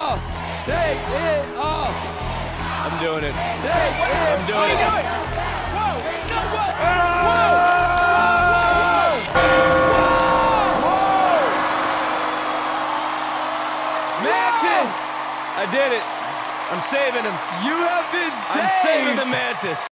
Take it off. I'm doing it. Take it. I'm doing it. Whoa! No, whoa! Whoa! Mantis! I did it. I'm saving him. You have been saved. I'm saving the Mantis.